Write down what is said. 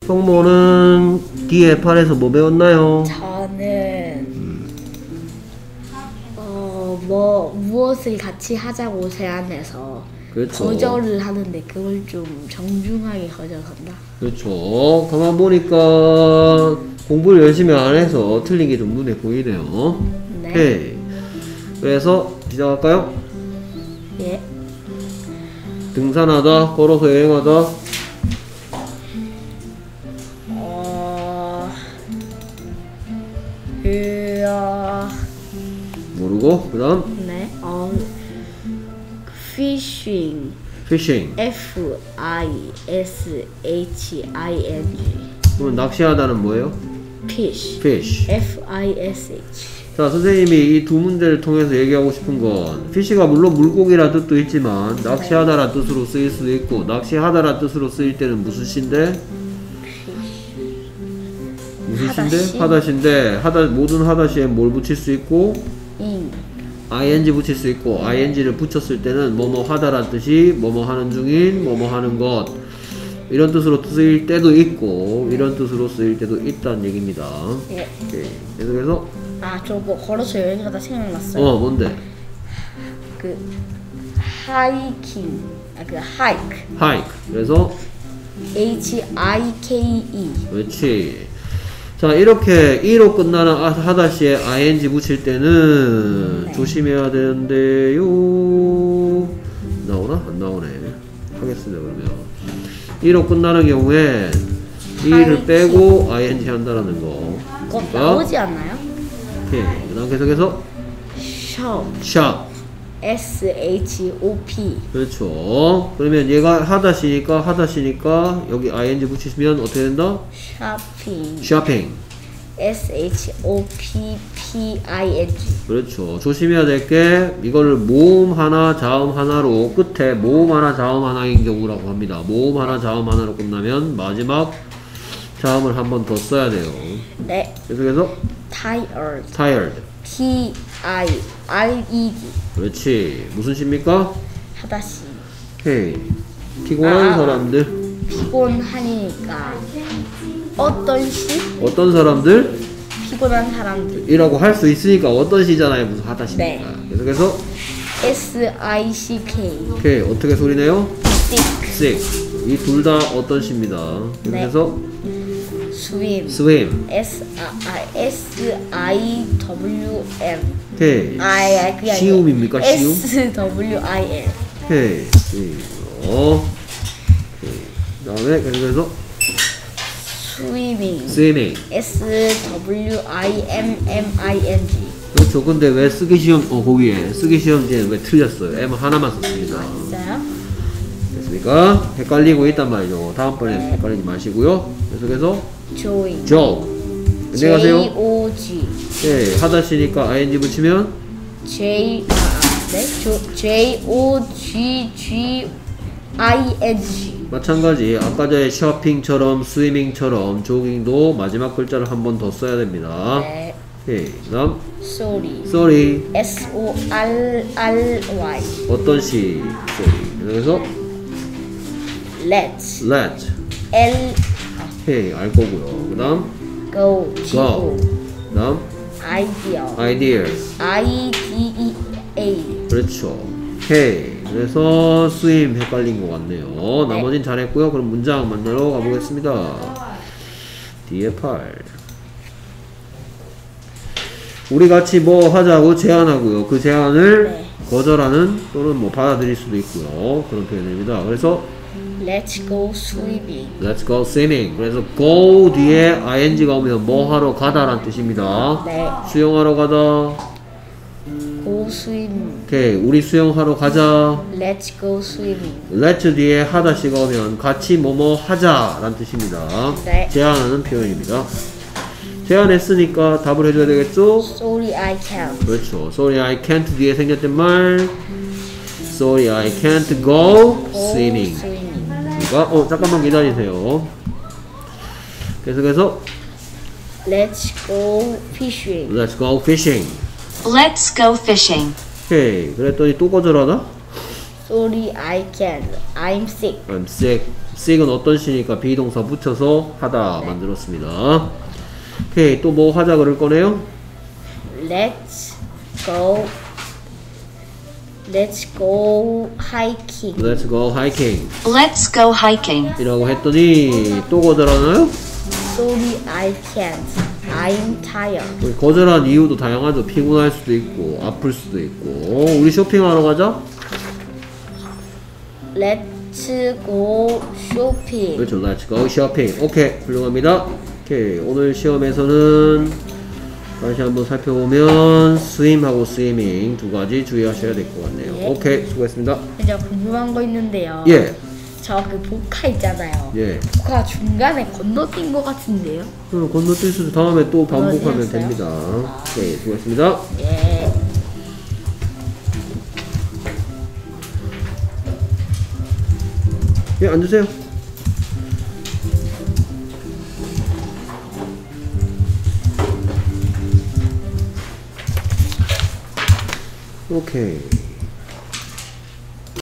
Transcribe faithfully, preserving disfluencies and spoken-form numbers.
형모는 뒤에 팔에서 뭐 배웠나요? 저는 음. 어, 뭐 무엇을 같이 하자고 제안해서 그렇죠. 거절을 하는데 그걸 좀 정중하게 거절한다. 그렇죠. 가만 보니까 공부를 열심히 안 해서 틀린 게 좀 눈에 보이네요. 네. 오케이. 그래서 시작할까요? 예. 등산하다, 걸어서 여행하다. 어. 으아. 모르고 그다음 네. 어. fishing. fishing. F I S H I N G. 그러면 낚시하다는 뭐예요? fish. fish. F I S H. 자, 선생님이 이 두 문제를 통해서 얘기하고 싶은 건 fish가 물론 물고기란 뜻도 있지만 낚시하다란 뜻으로 쓰일 수도 있고 낚시하다란 뜻으로 쓰일 때는 무슨 시인데? 무슨 시인데? 하다시인데 하다 모든 하다시에 뭘 붙일 수 있고 ing. ing 붙일 수 있고 ing를 붙였을 때는 뭐뭐 하다란 뜻이 뭐뭐 하는 중인 뭐뭐 하는 것 이런 뜻으로 쓰일 때도 있고 이런 뜻으로 쓰일 때도 있다는 얘기입니다. 예. 오케이. 계속해서 아, 저거 걸어서 여행하다 생각났어요. 어 뭔데? 그 하이킹. 아, 그 hike. hike. 그래서 H I K E. 그렇지. 자, 이렇게 이로 끝나는 하다시에 ing 붙일 때는 네. 조심해야 되는데요. 나오나? 안 나오네. 하겠습니다. 그러면 이로 끝나는 경우에 이를 빼고 ing 한다라는 거. 그거 자, 나오지 않나요? 오케이. 그 다음 계속해서 shop. shop. S H O P. 그렇죠. 그러면 얘가 하다시니까 하다시니까 여기 ing 붙이시면 어떻게 된다? shopping. shopping. S H O P P I N G. 그렇죠. 조심해야 될 게 이거를 모음 하나 자음 하나로 끝에 모음 하나 자음 하나인 경우라고 합니다. 모음 하나 자음 하나로 끝나면 마지막 자음을 한 번 더 써야 돼요. 네. 계속해서 tired. tired. T I R E D. 그렇지. 무슨 시입니까? 하다시. 오케이. 피곤한 아. 사람들. 피곤하니까 어떤 시? 어떤 사람들? 피곤한 사람들. 이라고 할 수 있으니까 어떤 시잖아요. 무슨 하다시니까. 네. 계속해서 S I C K. 오케이. 어떻게 소리내요? sick. sick. 이 둘 다 어떤 시입니다. 계속해서 swim. swim. S I I W M. 오케이. 아, 아, 그게 아니고 시움입니까? 시움? S W I N. 오케이. 어. 오케이. 그다음에 계속해서 swimming. swimming. S W I M M I N G. 그렇죠. 근데 왜 쓰기 시험 어 거기에 쓰기 시험지에 왜 틀렸어요? M 하나만 썼습니다. 있어요? 됐습니까? 헷갈리고 있단 말이죠. 다음번에 네. 헷갈리지 마시고요. 계속해서 join. jog. J 안녕하세요. O G. 네, 하다시니까 ing 붙이면 J 아, 네? 조, J O G G I N G. 마찬가지 아까 전에 쇼핑처럼 스위밍처럼 조깅도 마지막 글자를 한 번 더 써야 됩니다. 네. 오케이. 그다음 sorry. sorry. S O R R Y. 어떤 시? sorry. 그래서 Let's. let. L 오케이. 알 거고요. 그다음 go. G go. O. 그다음 idea. ideas. I D E A. 그렇죠. 오케이. 그래서 swim 헷갈린 것 같네요. 네. 나머진 잘했고요. 그럼 문장 만나러 가보겠습니다. 뒤에 팔. 우리 같이 뭐 하자고 제안하고요. 그 제안을 네. 거절하는 또는 뭐 받아들일 수도 있고요. 그런 표현입니다. 그래서 Let's go swimming. Let's go swimming. 그래서 go 뒤에 ing가 오면 뭐 하러 가다란 뜻입니다. 네. 수영하러 가다. Go swimming. 오케이. 우리 수영하러 가자. Let's go swimming. Let's 뒤에 하다시가 오면 같이 뭐뭐 하자란 뜻입니다. 네. 제안하는 표현입니다. 제안했으니까 답을 해줘야 되겠죠? Sorry, I can't. 그렇죠. Sorry, I can't 뒤에 생겼던 말. Sorry, I can't go Go swimming. swimming. 그러니까 어 잠깐만 기다리세요. 계속해서 Let's go fishing. Let's go fishing. Let's go fishing. 오케이. 그랬더니 또 거절하나? Sorry, I can't. I'm sick. I'm sick. seek은 어떤 시니까 비동사 붙여서 하다 만들었습니다. 오케이, 또 뭐 하자 그럴 거네요? Let's go. Let's go hiking. Let's go hiking Let's go hiking. 이라고 했더니 또 거절하나요? Sorry, I can't. I'm tired. 거절한 이유도 다양하죠. 피곤할 수도 있고 아플 수도 있고. 우리 쇼핑하러 가자. Let's go shopping. 그렇죠. Let's go shopping. 오케이, 훌륭합니다. 오케이, 오늘 시험에서는 다시 한번 살펴보면 swim하고 swimming 두 가지 주의하셔야 될 것 같네요. 네. 오케이, 수고했습니다. 제가 궁금한 거 있는데요. 예, 저 그 복화 있잖아요. 예. 복화 중간에 건너뛴 것 같은데요. 그럼 건너뛸 수도 다음에 또 반복하면 건너뛰었어요? 됩니다. 오케이, 수고했습니다. 예. 예, 앉으세요. 오케이.